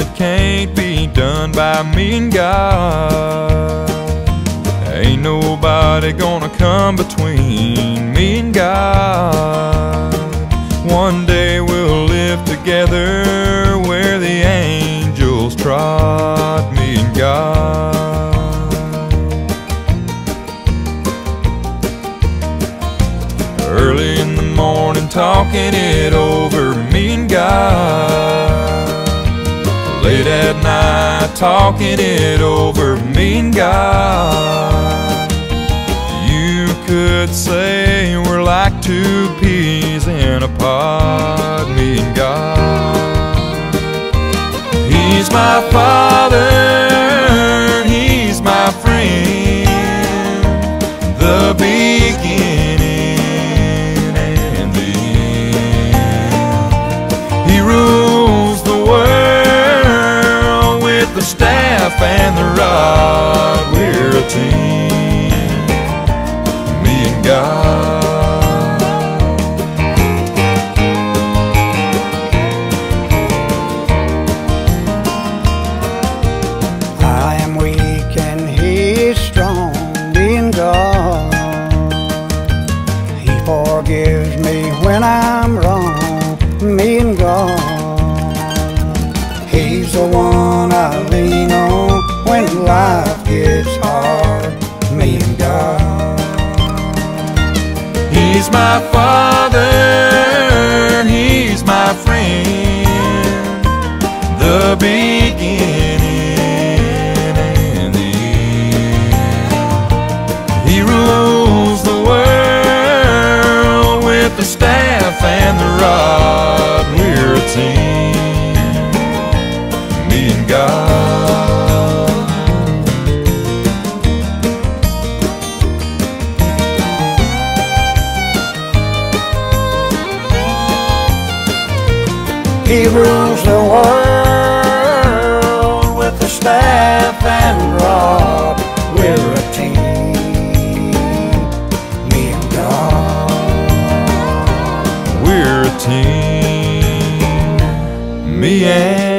that can't be done by me and God. Ain't nobody gonna come between me and God. One day we'll live together where the angels trod, me and God. Early in the morning talking it over, me and God. Late at night talking it over, me and God. You could say we're like two peas in a pod, me and God. He's my Father, He's my friend, the beginning and the end. He rules the world with the staff and the rod. We're a team, me and God. I am weak and He's strong, me and God. He forgives me when I'm wrong, me and God. He's the one I lean on when life gets hard, me and God. He's my Father, He's my friend, the beginning and the end. He rules the world with the staff and the rod. We're a team, me and God. He rules the world with the staff and rod. We're a team, me and God. We're a team, me and